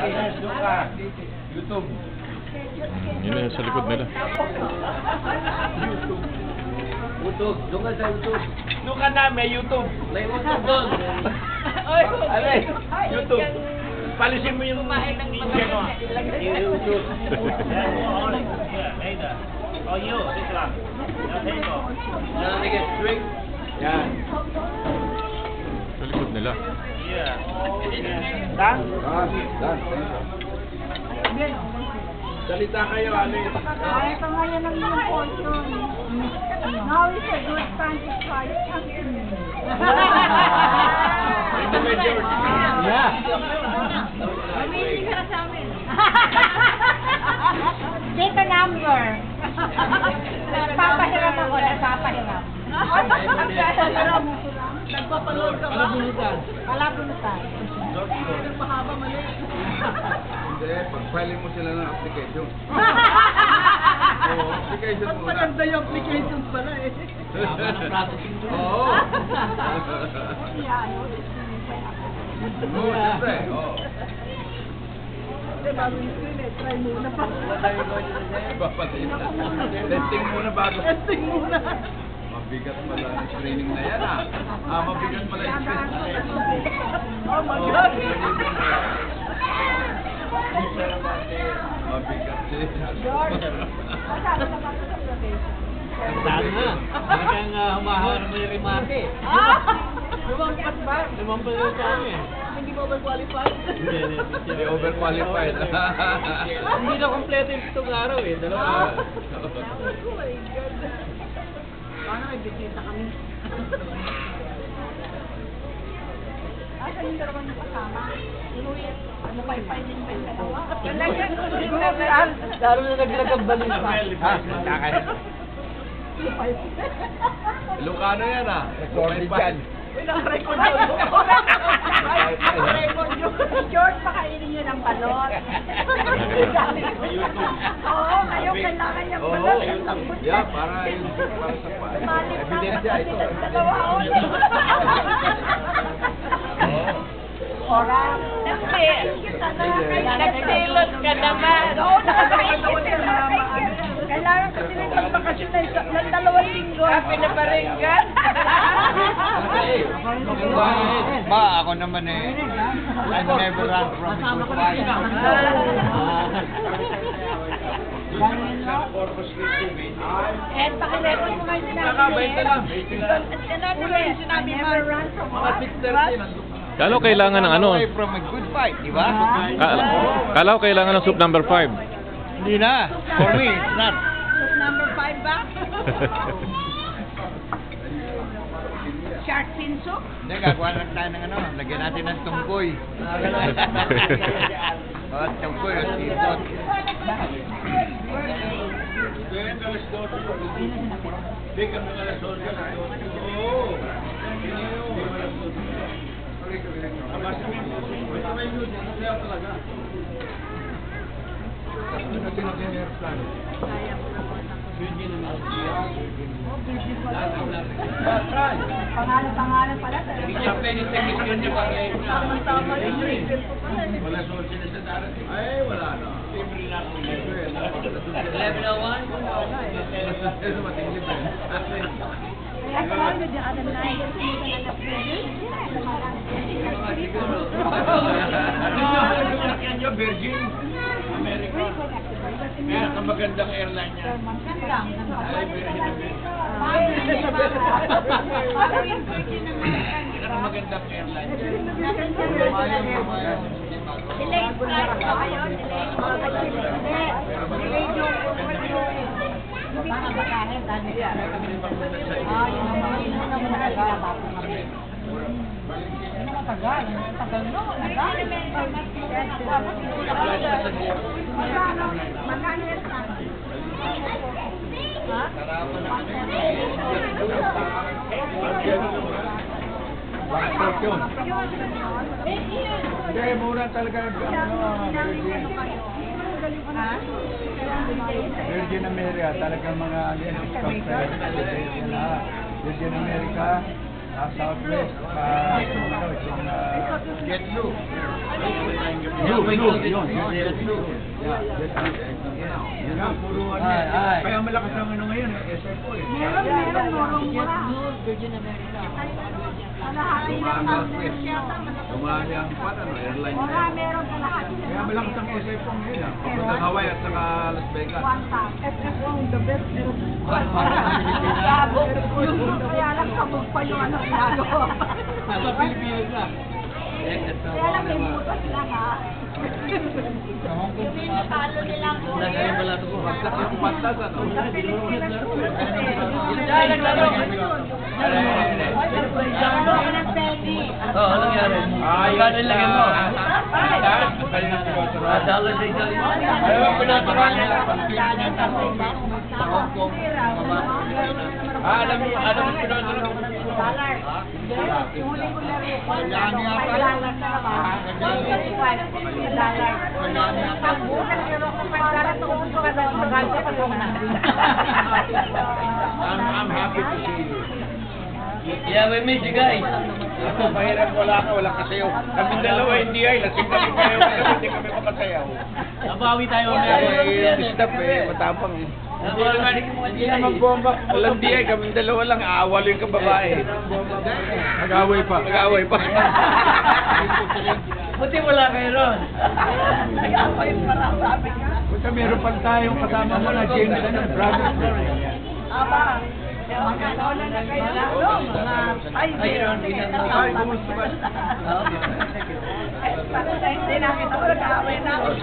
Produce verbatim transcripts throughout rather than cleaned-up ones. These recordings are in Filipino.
YouTube. Yun na sa likod nila. YouTube. Doon ka sa YouTube. Doon ka na, may YouTube. May YouTube doon. Alay, YouTube. Palisin mo yung kumain ng mga YouTube. Oh, you. This lang. Yan, nigga, drink. Yan. Sa likod nila. Yeah. Dan? Dan. Salita kayo, Ali. Ay, pangalan ng mga portion. Now is a good time to try something. Ito may George. Yeah. Amazing ka sa amin. Dito number. Nagpapahiram ako, nagpapahiram. Nagpapahiram. Nagpapaload ka ba? Palabunutan. Palabunutan. Nagpahaba mali. Hindi, pag-file mo sila ng application. Oo, application muna. Maganda yung application pala eh. Oo. Oo, siyempre. Oo. Hindi, bago yung screen eh. Try muna pa. Papatay na. Testing muna bago. Testing muna. Mabigat pala ang screening na yan ah. Ah, mabigat pala yung screening. Oh my God! Mabigat din. George! Masama ka pa sa probation. Saan na? Talagang humahawar mo yung remate. Ah! Lumampas ba? Lumampas yung kami. Hindi mo overqualified? Hindi, hindi. Hindi overqualified. Hindi na kompleto yung itong araw eh. Dalawa. Oh my God! Paano may bisita kami? Asa yung dalawang kasama? Inuwi, ano pa yung painin pa yung dalawa? Lalo na naglagab balin pa. Ha? Nakaya. Ilocano yan ah. Recorded yan. Uy, naka-record yun. Naka-record yun. Si George, pakainin nyo ng balot. Oo, kayo kailangan niyang balot. Yeah, para yung para sa pa. Ebidensya ito. Dalawa ulo. Ora. Nagsilot ka naman. Oo, nakakaisip ka naman. Kailangan kasi rin magbakasyon ng dalawang linggo. Pinaparinggan. Ba, ako naman eh. I've never run from a good wife. Eh, pakirecord mo ngayon sinabi Nakabait na lang. Sinabi mo yung sinabi mo. Never run from Mga six thirty lang. Kala ko kailangan ng ano? Away from a good fight, di ba? Kala, kala ko kailangan ng soup number five. Hindi na. For me, it's not. Number five ba? Shark fin soup? Hindi, gagawa lang tayo ng ano. Lagyan natin ng tungkoy. Oh, tungkoy, ang sisot. Pangalan-pangalan pala. Tama-tama yun. Wala source na sa darating. Ay, wala na. Libre na ako. eleven oh one? Ito mating libre. Kaya pala yun, the other night, yung Yan yung Virgin America. Kaya ang magandang airline niya. Magandang. Ay, Virgin America. Yan ang magandang airline niya. Delay flight pa kayo? Delay Hindi ka bakahin dahil niya. Ah, yun ang mga yun ang mga nagagawa. Ano matagal? Matagal no? Matagal? Magkano? Magkano yan sa akin? Ha? Passport yun. Hindi, mura talaga. Virgin America, talagang mga alien. Virgin America, uh, Southwest, uh, ano, yung uh, Get Blue. Kaya malakas ang ano ngayon, S F O eh. Meron, meron, morong mura. Virgin America. Kalahati lang ng yata. Tumali ang pan, ano, airline. Mura, meron kalahati lang. Kaya malakas ang S F O ngayon ah. Papuntang Hawaii at saka Las Vegas. One time. S F O, the best. Gabo. Kaya lang sabog pa yung ano ginagawa. Nasa Pilipinas na. Kaya lang may butas lang ha. Yung pinapalo nilang Pagkat yung pantas, ano? sa Pilipinas po. Oo, ano nangyari? Magkano ilagay mo? Madalo sa Italy. Ayaw, pinaturan niya. Ah, alam mo, alam mo, pinaturan. Dollar. Yung huli ko na rin. five dollars na naman. one thirty-five dollar. Ang bukas pero kung pagkarat ko kung ka daw maganda pa ko na. I'm, I'm happy to see you. Yeah, we miss you guys. Ako, mahirap wala ka, wala kasayaw. Kami dalawa hindi ay, lasing kami kayo, kasi hindi kami makasayaw. Nabawi tayo Eh, yung staff eh, matapang eh. Hindi naman bomba. Walang di ay, kami dalawa lang, aawalo yung kababae. Nag-away pa. Nag-away pa. Buti wala kayo ron. Nag-away pa lang sabi ka. Basta meron pa tayong kasama mo na James, ano, brother. Aba. Mga lola na kayo na. Ay, Ayun, ginagawa. Ay, kumusta ba? Hindi namin ako nag-aaway na ako.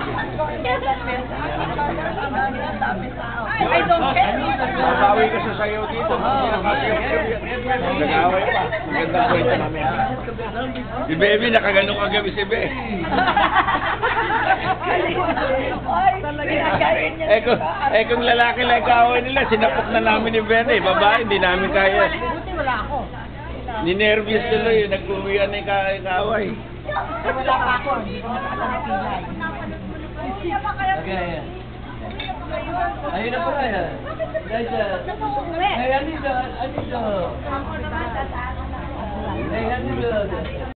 I don't care. Nabawi ka sa sayaw dito. Nag-away pa. Magandang kwento namin. Si Baby, nakagano kagabi si Be. Ay, ginagayin niya. Eh kung, eh kung lalaki lang kaaway nila, sinapok na namin ni Ben eh. Babae, hindi namin kaya. Buti wala ako. Ninervyos tuloy, nag-uwian na yung ka- kaaway. Wala pa ako. Hindi ko nakakapilay. Okay. Ayun na pala yan. Guys, uh, hey, I need the, I need the, hey, I need the,